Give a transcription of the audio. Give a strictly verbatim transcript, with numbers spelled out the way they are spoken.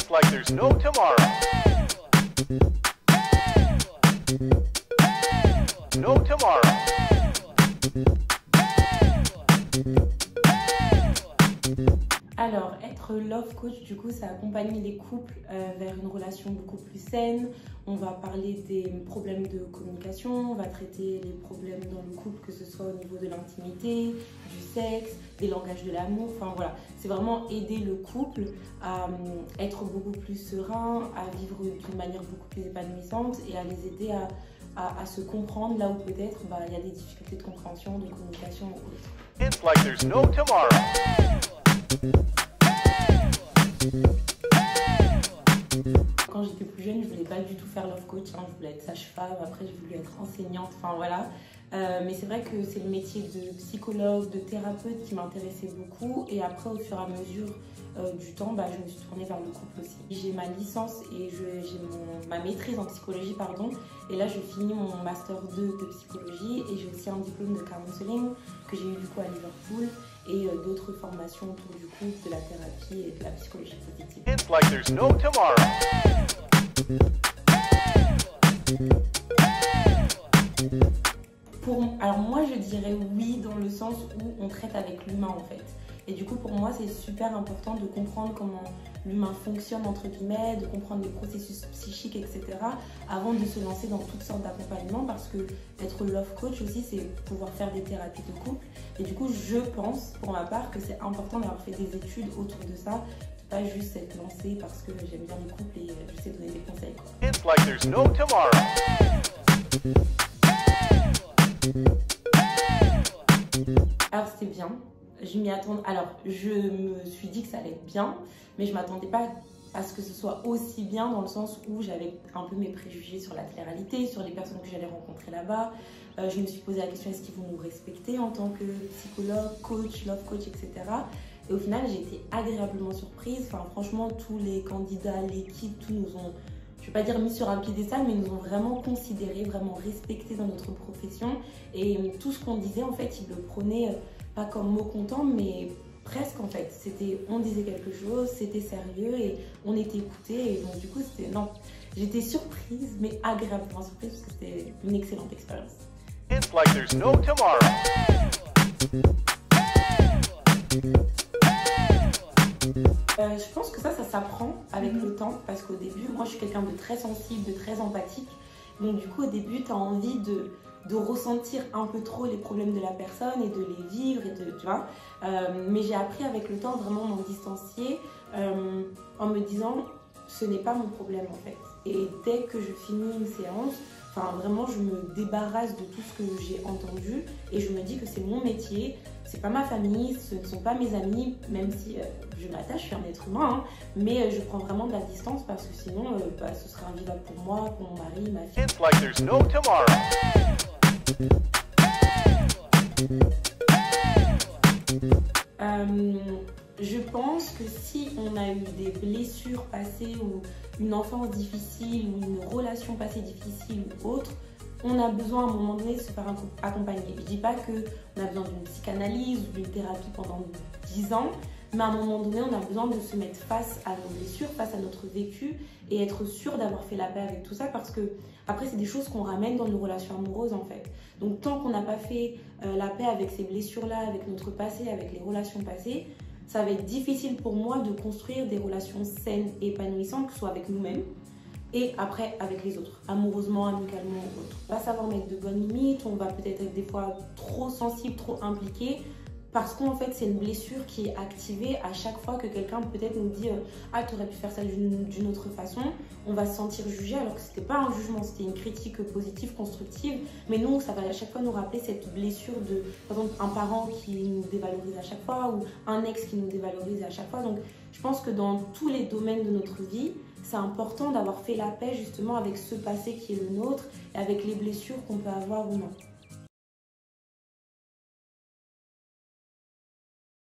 It's like there's no tomorrow. No tomorrow. Alors, être love coach, du coup, ça accompagne les couples euh, vers une relation beaucoup plus saine. On va parler des problèmes de communication, on va traiter les problèmes dans le couple, que ce soit au niveau de l'intimité, du sexe, des langages de l'amour. Enfin voilà, c'est vraiment aider le couple à euh, être beaucoup plus serein, à vivre d'une manière beaucoup plus épanouissante et à les aider à, à, à se comprendre là où peut-être bah, il y a des difficultés de compréhension, de communication ou autre. It's like there's no tomorrow. Quand j'étais plus jeune, je voulais pas du tout faire love coach, hein. Je voulais être sage-femme, après j'ai voulu être enseignante, enfin voilà. Euh, mais c'est vrai que c'est le métier de psychologue, de thérapeute qui m'intéressait beaucoup. Et après, au fur et à mesure euh, du temps, bah, je me suis tournée vers le couple aussi. J'ai ma licence et j'ai ma maîtrise en psychologie, pardon. Et là, je finis mon master deux de psychologie et j'ai aussi un diplôme de counseling que j'ai eu du coup à Liverpool et euh, d'autres formations autour du couple, de la thérapie et de la psychologie positive. It's like there's no tomorrow. Pour, alors moi je dirais oui dans le sens où on traite avec l'humain en fait. Et du coup pour moi c'est super important de comprendre comment l'humain fonctionne entre guillemets, de comprendre les processus psychiques et cetera avant de se lancer dans toutes sortes d'accompagnements parce que être love coach aussi c'est pouvoir faire des thérapies de couple. Et du coup je pense pour ma part que c'est important d'avoir fait des études autour de ça, pas juste être lancé parce que j'aime bien les couples et je sais donner des conseils quoi. It's like there's no tomorrow. Alors c'était bien, je m'y attendais, alors je me suis dit que ça allait être bien, mais je m'attendais pas à ce que ce soit aussi bien dans le sens où j'avais un peu mes préjugés sur la télé-réalité, sur les personnes que j'allais rencontrer là-bas. Euh, je me suis posé la question, est-ce qu'ils vont nous respecter en tant que psychologue, coach, love coach, et cetera. Et au final j'ai été agréablement surprise, enfin franchement tous les candidats, l'équipe, tous nous ont... je ne vais pas dire mis sur un piédestal, mais ils nous ont vraiment considérés, vraiment respectés dans notre profession. Et tout ce qu'on disait, en fait, ils le prenaient pas comme mot content, mais presque en fait. C'était, on disait quelque chose, c'était sérieux et on était écoutés. Et donc du coup, c'était, non, j'étais surprise, mais agréablement surprise parce que c'était une excellente expérience. It's like there's no tomorrow. Euh, je pense que ça, ça s'apprend avec le temps parce qu'au début, moi je suis quelqu'un de très sensible, de très empathique. Donc du coup, au début, tu as envie de, de ressentir un peu trop les problèmes de la personne et de les vivre, et de, tu vois. Euh, mais j'ai appris avec le temps vraiment m'en distancier euh, en me disant, ce n'est pas mon problème en fait. Et dès que je finis une séance, enfin vraiment, je me débarrasse de tout ce que j'ai entendu et je me dis que c'est mon métier. C'est pas ma famille, ce ne sont pas mes amis, même si euh, je m'attache, je suis un être humain, hein, mais euh, je prends vraiment de la distance parce que sinon, euh, bah, ce sera invivable pour moi, pour mon mari, ma fille. It's like there's no tomorrow. Euh, je pense que si on a eu des blessures passées ou une enfance difficile ou une relation passée difficile ou autre, on a besoin à un moment donné de se faire accompagner. Je ne dis pas qu'on a besoin d'une psychanalyse ou d'une thérapie pendant dix ans, mais à un moment donné, on a besoin de se mettre face à nos blessures, face à notre vécu et être sûr d'avoir fait la paix avec tout ça parce que après, c'est des choses qu'on ramène dans nos relations amoureuses en fait. Donc tant qu'on n'a pas fait euh, la paix avec ces blessures-là, avec notre passé, avec les relations passées, ça va être difficile pour moi de construire des relations saines et épanouissantes, que ce soit avec nous-mêmes, et après avec les autres, amoureusement, amicalement ou autre. On va savoir mettre de bonnes limites, on va peut-être être des fois trop sensible, trop impliqué, parce qu'en fait c'est une blessure qui est activée à chaque fois que quelqu'un peut-être nous dit euh, « Ah, tu aurais pu faire ça d'une autre façon », on va se sentir jugé alors que c'était pas un jugement, c'était une critique positive, constructive, mais nous ça va à chaque fois nous rappeler cette blessure de, par exemple, un parent qui nous dévalorise à chaque fois ou un ex qui nous dévalorise à chaque fois. Donc je pense que dans tous les domaines de notre vie, c'est important d'avoir fait la paix justement avec ce passé qui est le nôtre et avec les blessures qu'on peut avoir ou non.